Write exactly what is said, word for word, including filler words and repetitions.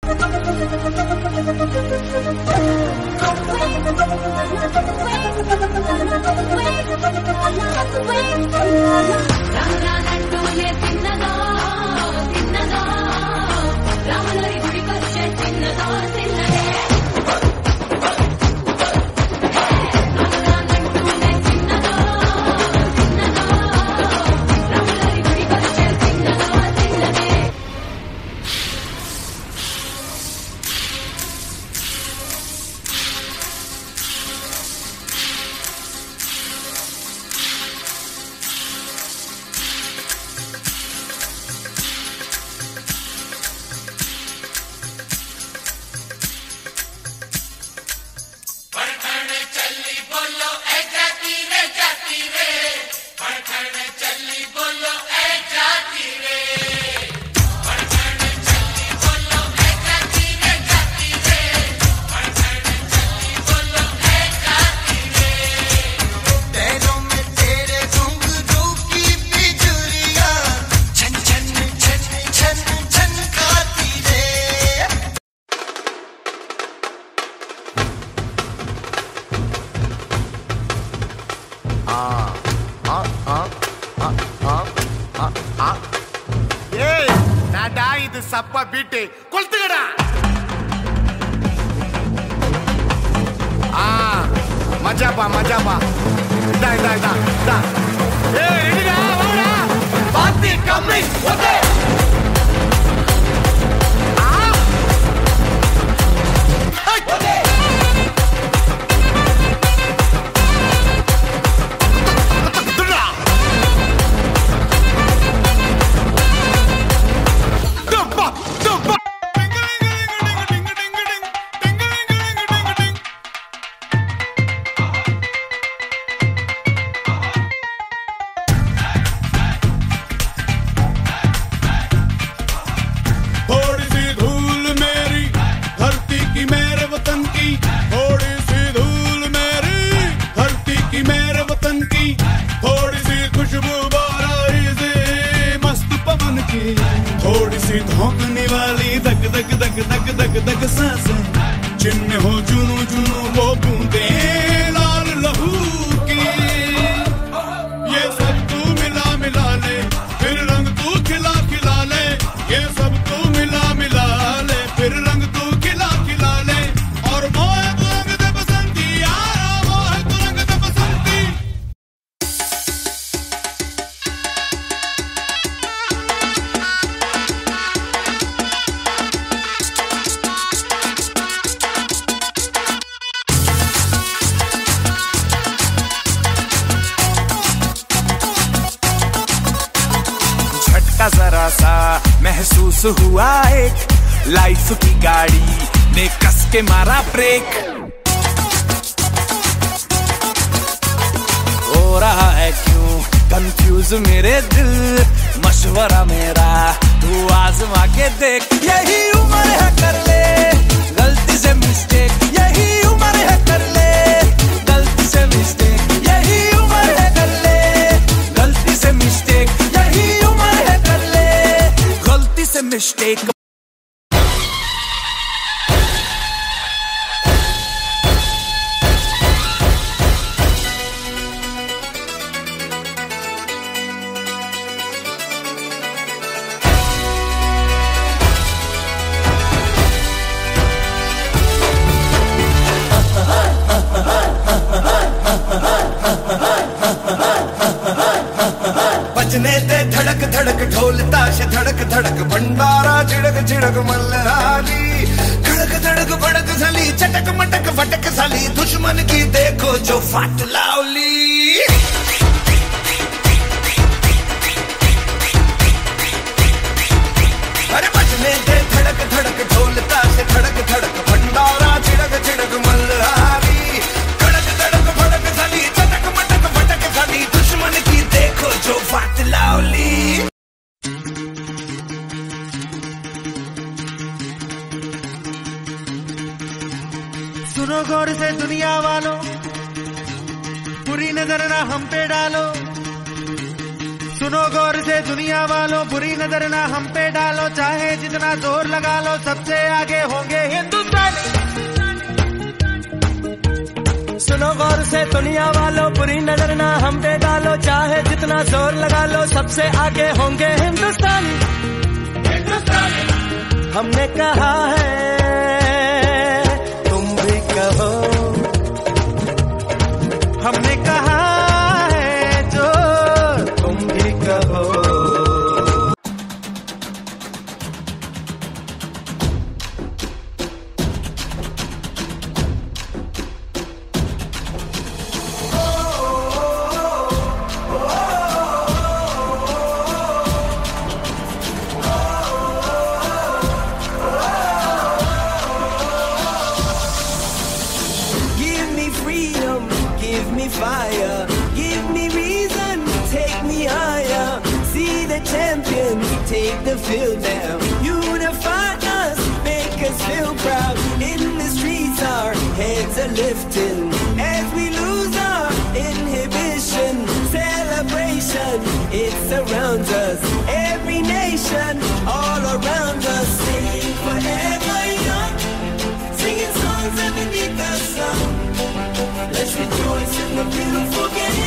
சப்பா பீட்டு கொளுத்துக்கடா. ஆ மஜாப்பா மஜாப்பா. இதா இதா இதா இதா. ஏய் ரெடிடா வாடா. பாத்தி கம்மி ஓகே. ஆ ஓகே. थोड़ी सी धोखने वाली दक दक दक दक दक दक सांसें जिनमें हो जुनू जुनू वो बूंदे लाल लहू की ये सब तू मिला मिला ले फिर रंग तू खिला खिला ले ये सब तू मिला मिला ले फिर रंग तू खिला खिला ले और मोह तो रंग दे बसंती यारा मोह तो रंग दे बसंती. जरा सा महसूस हुआ एक लाइफ की गाड़ी ने कस के मारा ब्रेक. हो रहा है क्यों कंफ्यूज मेरे दिल मशवरा मेरा तू आजमा के देख. यही उम्र है कर ले गलती से मिस्टेक. यही उम्र है कर ले गलती से मिस्टेक. यही उम्र है कर ले गलती से मिस्टेक. यही उम्र है कर ले गलती से मिस्टेक. बजने दे धड़क धड़क ढोल ताश धड़क धड़क भंडारा झिड़क झिड़क मल्हारी. धड़क धड़क भड़क साली चटक मटक फटक साली दुश्मन की देखो जो फाट लावली. अरे बजने दे धड़क धड़क ढोल ताश धड़क धड़क भंडारा झिड़क झिड़क मल्हारी. धड़क धड़क भड़क साली चटक मटक फटक साली दुश्मन की देखो जो फाट लावली. सुनो गौर से दुनिया वालों, बुरी नजर ना हम पे डालो. सुनो गौर से दुनिया वालों, बुरी नजर ना हम पे डालो, चाहे जितना जोर लगा लो सबसे आगे होंगे हिंदुस्तानी। सुनो गौर से दुनिया वालों, बुरी नजर ना हम पे डालो, चाहे जितना जोर लगा लो सबसे आगे होंगे हिंदुस्तानी। हमने कहा है तुम भी कहो, हमने कहा है जो तुम भी कहो। Give me fire, give me reason, take me higher. See the champions take the field now. Unify us, make us feel proud. In the streets our heads are lifting as we lose our inhibition. Celebration, it surrounds us. Every nation, all around us. Sing forever young, singing songs underneath the sun. Let's rejoice in the beautiful game.